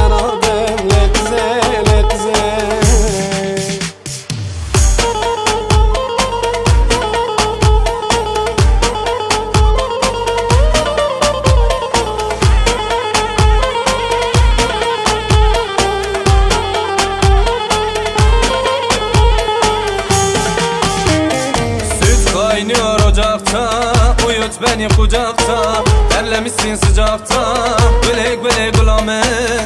yaradım lekze lekze. Kaynıyor ocakta, uyut beni kucakta. Terlemişsin sıcakta, bülek bülek ulamen.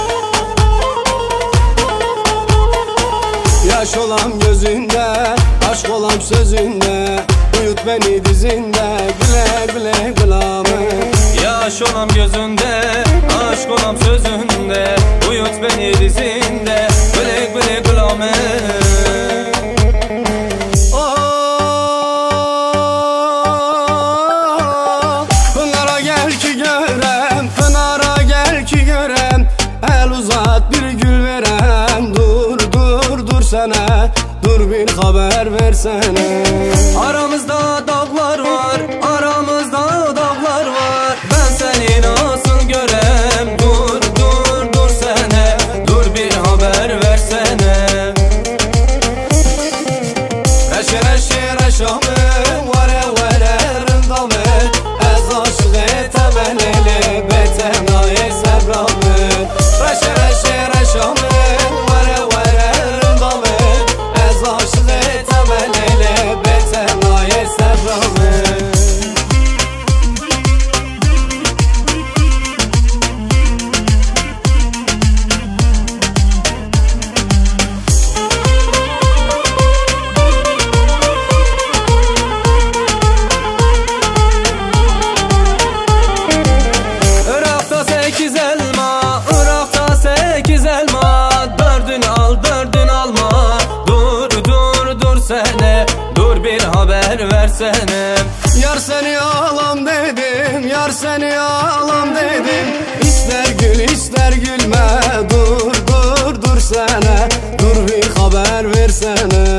Yaş olam gözünde, aşk olam sözünde. Uyut beni dizinde, güle güle gülamen. Yaş olam gözünde, aşk olam sözünde. Uyut beni dizinde, bülek bülek ulamen. Dur bir haber versene. Aramızda dağlar var, aramızda dağlar var. Ben seni nasıl görem? Dur dur dur sene, dur bir haber versene. Reşe reşe reşamın vare vare rındamın. Ez aşık etemeleli betenaye sebramın. Reşe reşe reşamın dur bir haber versene. Yar seni alam dedim, yar seni alam dedim. İster gül ister gülme, dur dur dur sene. Dur bir haber versene.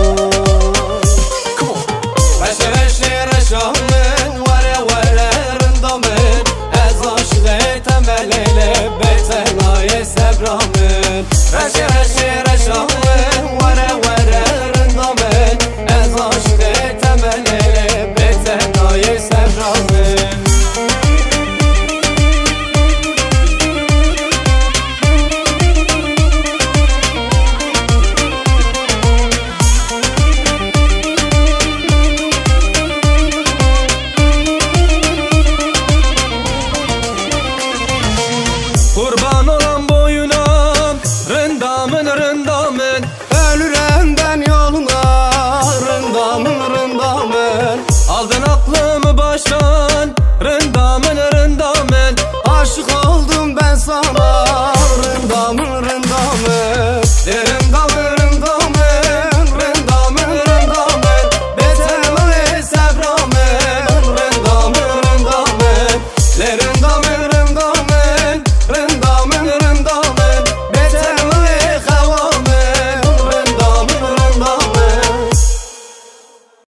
Reşe reşe reşamın vare vare rındamın. Ez aşık etemeleyle betenaye sebramın. Reşe reşe reşamın vare vare rındamın. Ez aşık etemeleyle betenaye sebramın. Kurban olan boyuna rındamın rındamın. Ölürem ben yoluna rındamın rındamın. Aldın aklımı baştan rındamın rındamın. Aşık oldum ben sana